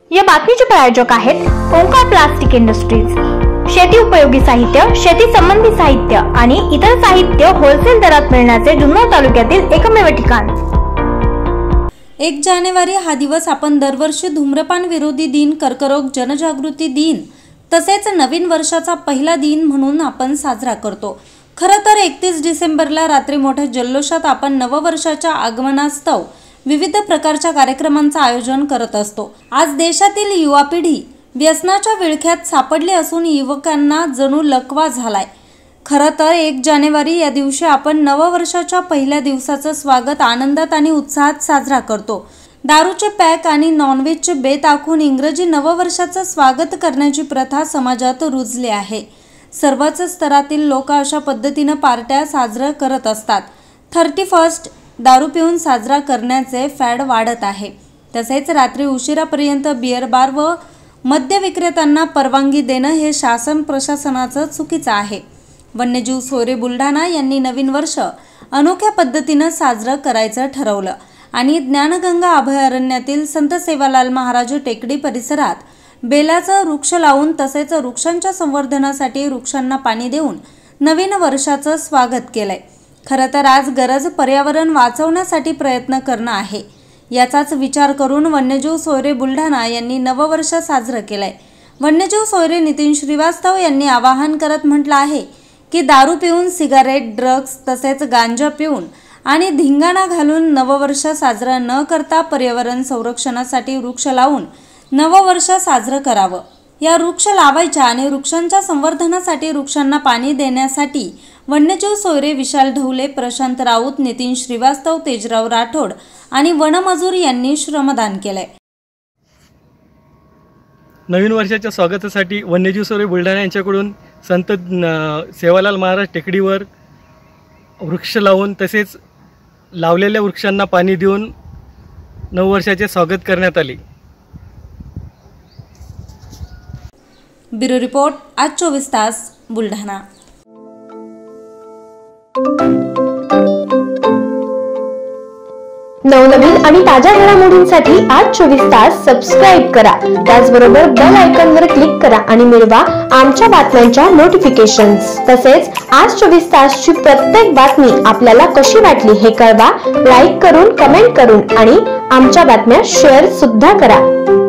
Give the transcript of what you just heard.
या बातमीचे प्रायोजक आहेत ओंकार प्लास्टिक इंडस्ट्रीज। शेती उपयोगी साहित्य, शेती संबंधी साहित्य आणि इतर साहित्य होलसेल दरात मिळण्याचे जुन्नर तालुक्यातील एकमेव ठिकाण। 1 जानेवारी हा दिवस आपण दरवर्षी धूम्रपान विरोधी दिन, कर्करोग जनजागृती दिन तसेच नवीन वर्षाचा पहिला दिन म्हणून आपण साजरा करतो। खरं तर 31 डिसेंबरला रात्री मोठ्या जल्लोषात आपण नववर्षाच्या आगमनास्तव विविध प्रकारच्या कार्यक्रमांचं आयोजन करत असतो। आज देशातील युवा पिढी व्यसनाच्या विळख्यात सापडली असून युवकांना जणू लकवा झालाय। खरं तर 1 जानेवारी या दिवशी आपण नववर्षाच्या पहिल्या दिवसाचं स्वागत आनंदात आणि उत्साहात साजरा करतो। दारूचे पॅक आणि नॉनव्हेजचे बेत आखून इंग्रजी नववर्षाचं स्वागत करण्याची प्रथा समाजात रुजली आहे। सर्वच स्तरातील लोक अशा पद्धतीने पार्ट्या साजरा करत असतात। 31st दारू पिऊन साजरा करण्याचे फॅड वाढत आहे। तसेच रात्री उशिरापर्यंत बियर बार व मद्य विक्रेत्यांना परवानगी देणं हे शासन प्रशासनाचं चुकीचं आहे। वन्यजीव सोयरे बुलढाणा यांनी नवीन वर्ष अनोख्या पद्धतीने साजरं करायचं ठरवलं आणि ज्ञानगंगा अभयारण्यातील संत सेवालाल महाराज टेकडी परिसरात बेलाचं वृक्ष लावून तसेच वृक्षांच्या संवर्धनासाठी वृक्षांना पाणी देऊन नवीन वर्षाचं स्वागत केलंय। खरं तर आज गरज पर्यावरण वाचवण्यासाठी प्रयत्न करणं आहे। याचाच विचार करून वन्यजीव सोयरे बुलढाणा यांनी नववर्ष साजरं केलंय। वन्यजीव सोयरे नितीन श्रीवास्तव यांनी आवाहन करत म्हटलं आहे की दारू पिऊन, सिगारेट, ड्रग्ज तसेच गांजा पिऊन आणि धिंगाणा घालून नववर्ष साजरा न करता पर्यावरण संरक्षणासाठी वृक्ष लावून नववर्ष साजरं करावं। या वृक्ष लावायच्या आणि वृक्षांच्या संवर्धनासाठी वृक्षांना पाणी देण्यासाठी वन्यजीव सोयरे विशाल ढवले, प्रशांत राऊत, नितीन श्रीवास्तव, तेजराव राठोड आणि वनमजूर यांनी श्रमदान केलंय। नवीन वर्षाच्या स्वागतासाठी वन्यजीव सोयरे बुलढाणा यांच्याकडून संत सेवालाल महाराज टेकडीवर वृक्ष लावून तसेच लावलेल्या वृक्षांना पाणी देऊन नववर्षाचे स्वागत करण्यात आले। ब्युरो रिपोर्ट, आज 24 तास बुलढाणा। नवनवीन आणि ताज्या घडामोडींसाठी आज 24 तास सबस्क्राइब करा। त्याचबरोबर बेल आयकॉनवर क्लिक करा आणि मिळवा आमच्या बातम्यांच्या नोटिफिकेशन्स। तसेच आज 24 तासची प्रत्येक बातमी आपल्याला कशी वाटली हे कळवा, लाईक करून, कमेंट करून आणि आमच्या बातम्या शेअर सुद्धा करा।